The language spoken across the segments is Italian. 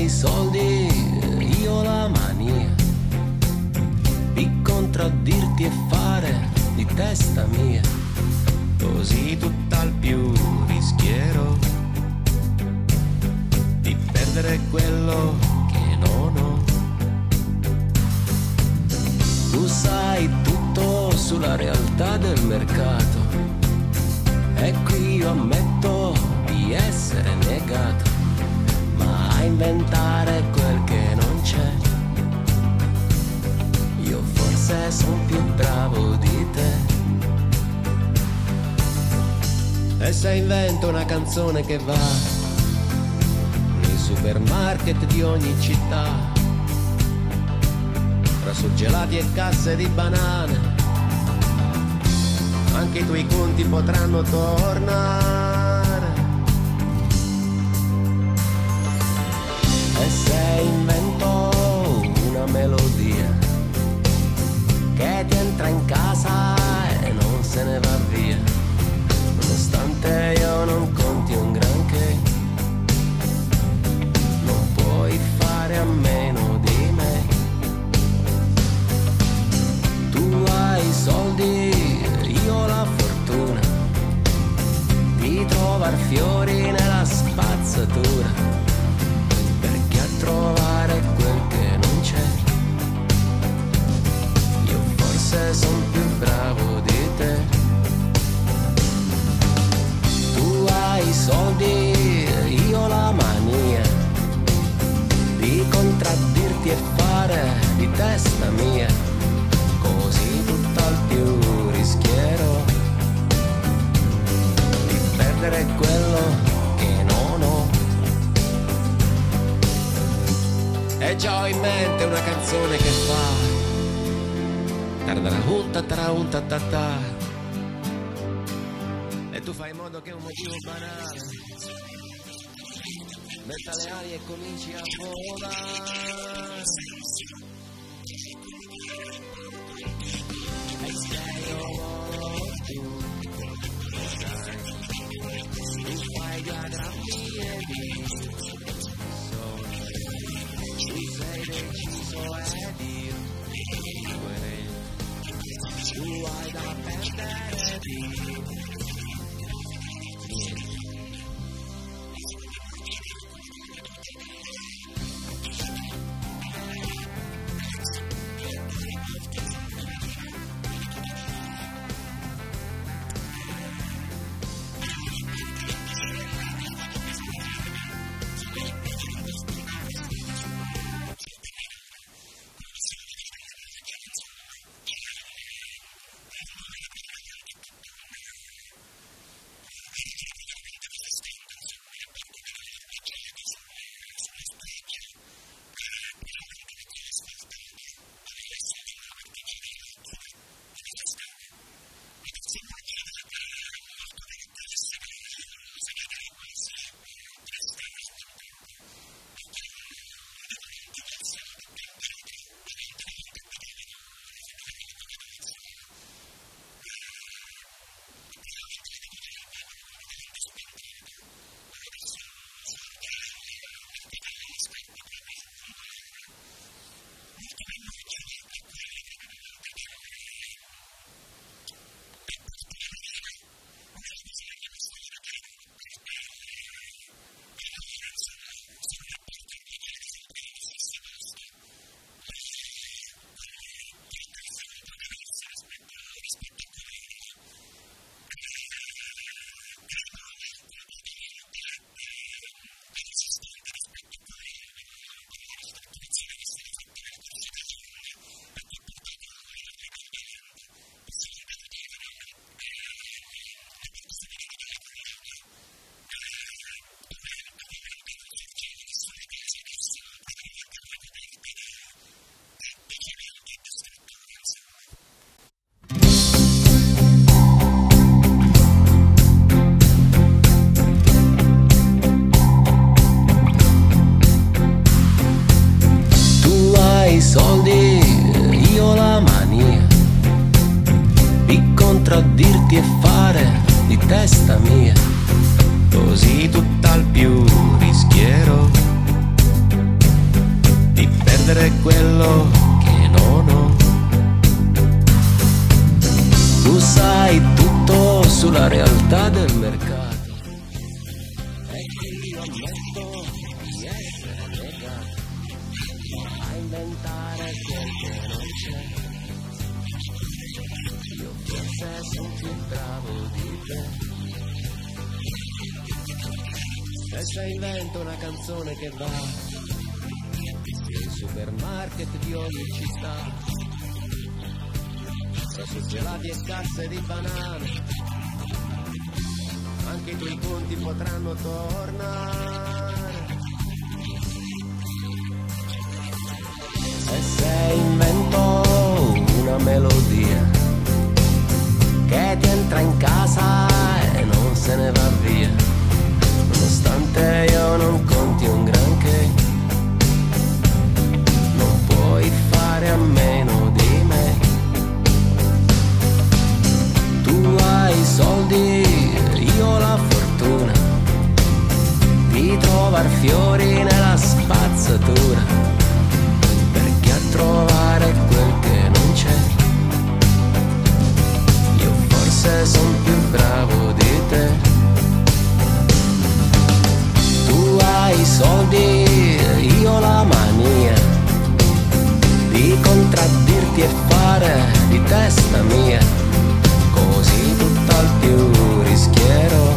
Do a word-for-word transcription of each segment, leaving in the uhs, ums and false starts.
soldi, io la mania di contraddirti e fare di testa mia, così tutt'al più rischiero di perdere quello che non ho. Tu sai tutto sulla realtà del mercato e qui io ammetto di essere negato, ma a inventare quel che non c'è io forse son più bravo di te. E se invento una canzone che va nei supermarket di ogni città, tra surgelati e casse di banane, anche i tuoi conti potranno tornare. E se invento una melodia che ti entra in casa e non se ne va via, nonostante io non conti un granché, non puoi fare a meno di me. Tu hai i soldi, io la fortuna di trovar fiori nella spazzatura, perché a trovare quel che non c'è io forse son più bravo di te. Tu hai i soldi, io la mania di contraddirti e fare di testa mia, così tutt'al più rischiero di perdere quello che non ho. E già ho in mente una canzone che fa tardarahunta tarahunta ta ta, e tu fai in modo che un motivo banale metta le ali e cominci a volare. E se io volo più, tu fai diagrammi e di sole, tu sei deciso ed io tu hai da perdere di niente. di essere negato a inventare quel che non c'è. Io forse sono più bravo di te. E se invento una canzone che va il supermarket di ogni città, so su gelati e scarse di banane, anche i tuoi conti potranno tornare. E se invento una melodia che ti entra in casa e non se ne va via, nonostante io non conti un granché, non puoi fare a meno di me. Tu hai i soldi, io la fortuna di trovar fiori nella spazzatura, perché a trovare quel che non c'è io forse son più bravo di te. Tu hai i soldi, io la mania di contraddirti e fare di testa mia, così tutt'al più rischierò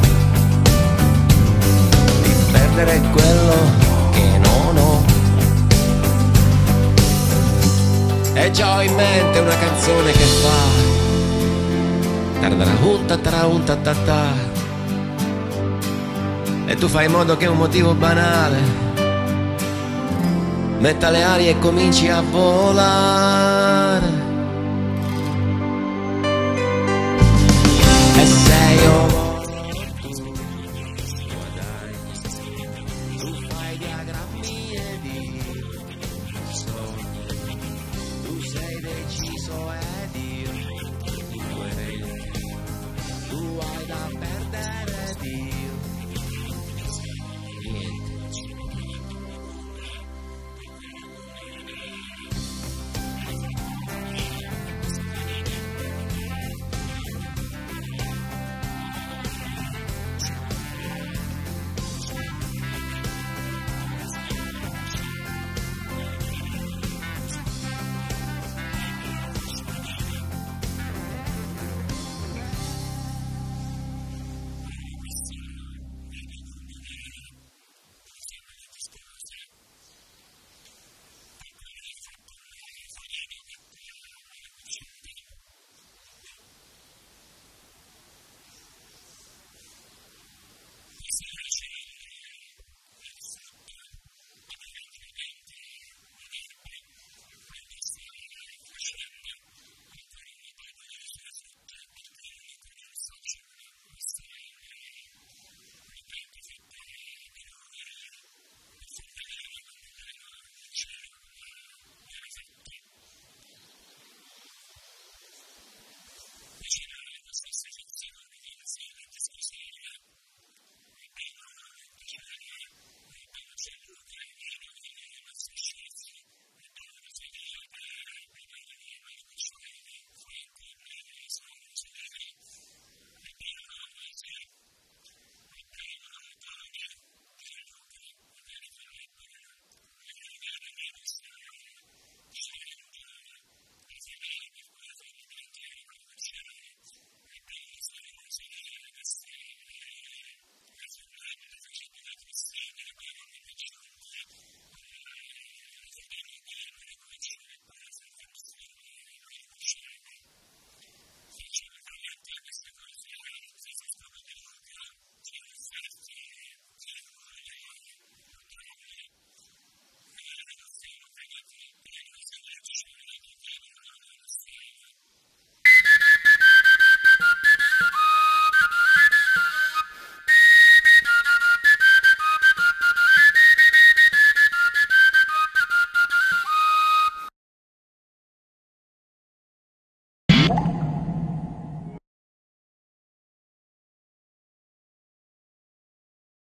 di perdere quello che non ho. E già ho in mente una canzone che fa tardarahutta tarahutta ta, e tu fai in modo che un motivo banale metta le ali e cominci a volare.